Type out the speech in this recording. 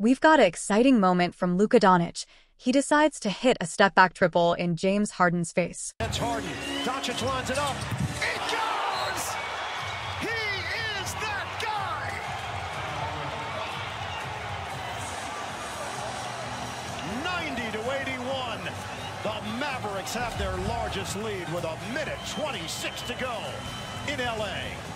We've got an exciting moment from Luka Doncic. He decides to hit a step-back triple in James Harden's face. That's Harden. Doncic lines it up. It goes! He is that guy! 90-81. The Mavericks have their largest lead with 1:26 to go in LA.